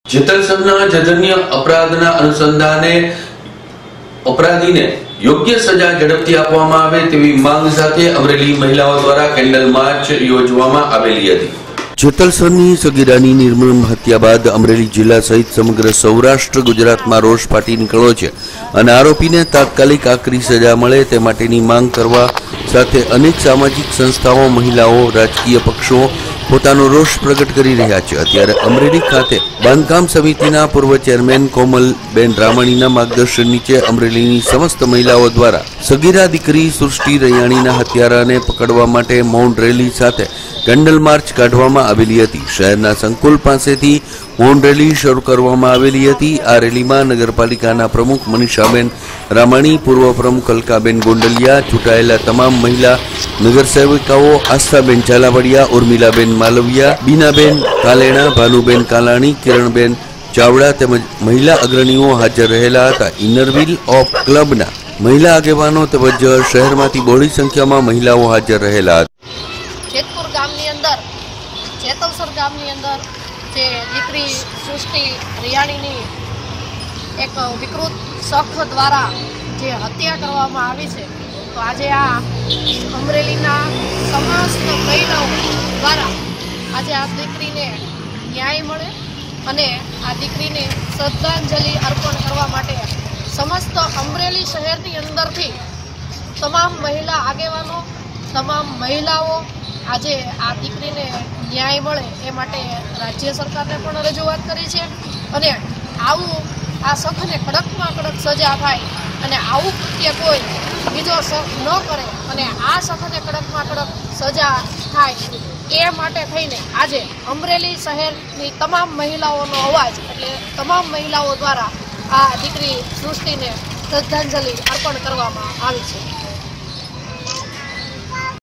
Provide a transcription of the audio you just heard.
જેતલસરના જઘન્ય અપરાધના અનુસંધાને અપરાધીને યોગ્ય સજા ઝડપથી આપવામાં આવે તેવી માંગ સાથે અમરેલી મહિલાઓ દ્વારા કેન્ડલ માર્ચ યોજવામાં આવેલી હતી। જેતલસરની સગીરાની નિર્મમ હત્યા બાદ અમરેલી જિલ્લા સહિત સમગ્ર સૌરાષ્ટ્ર ગુજરાતમાં રોષ ફાટી નીકળ્યો છે અને આરોપીને તાત્કાલિક આકરી સજા મળે તે માટેની માંગ કરવા સાથે અનેક સામાજિક સંસ્થાઓ, મહિલાઓ, રાજકીય પક્ષો પોતાનો રોષ પ્રગટ કરી રહ્યા છે। અત્યારે અમરેલી ખાતે બાંધકામ સમિતિના પૂર્વ ચેરમેન કોમલબેન રામાણીના માર્ગદર્શન નીચે અમરેલીની સમસ્ત મહિલાઓ દ્વારા સગીરા દીકરી સૃષ્ટિ રૈયાણીના હત્યારાને પકડવા માટે મૌન રેલી સાથે કેન્ડલ માર્ચ કાઢવામાં આવેલી હતી। શહેરના સંકુલ પાસેથી મૌન રેલી શરૂ કરવામાં આવેલી હતી। આ રેલીમાં નગરપાલિકાના પ્રમુખ મનીષાબેન રામાણી, પૂર્વ પ્રમુખ અલકાબેન ગોંડલિયા, ચૂંટાયેલા તમામ મહિલા નગરસેવિકાઓ આસ્થાબેન ઝાલાવાડિયા, ઉર્મિલાબેન માલવિયા, બીનાબેન કાલેણા, ભાનુબેન કાલાણી, કિરણબેન ચાવડા તેમજ મહિલા અગ્રણીઓ હાજર રહેલા હતા। ઇનરવ્હીલ ઓફ ક્લબના મહિલા આગેવાનો તેમજ શહેરમાંથી બહોળી સંખ્યામાં મહિલાઓ હાજર રહેલા હતા। જેતપુર ગામની અંદર, જેતલસર ગામની અંદર જે દીકરી સૃષ્ટિ રૈયાણીની એક વિકૃત શખ્સ દ્વારા જે હત્યા કરવામાં આવી છે, તો આજે આ અમરેલીના સમસ્ત મહિલાઓ દ્વારા આજે આ દીકરીને ન્યાય મળે અને આ દીકરીને શ્રદ્ધાંજલિ અર્પણ કરવા માટે સમસ્ત અમરેલી શહેરની અંદરથી તમામ મહિલા આગેવાનો, તમામ મહિલાઓ આજે આ દીકરીને ન્યાય મળે એ માટે રાજ્ય સરકારને પણ રજૂઆત કરી છે અને આવું આ શખ્સને કડકમાં કડક સજા થાય અને આવું કૃત્ય કોઈ બીજો શખ્સ ન કરે અને આ શખ્સને કડકમાં કડક સજા થાય એ માટે થઈને આજે અમરેલી શહેરની તમામ મહિલાઓનો અવાજ એટલે તમામ મહિલાઓ દ્વારા આ દીકરી સૃષ્ટિને શ્રદ્ધાંજલિ અર્પણ કરવામાં આવી છે।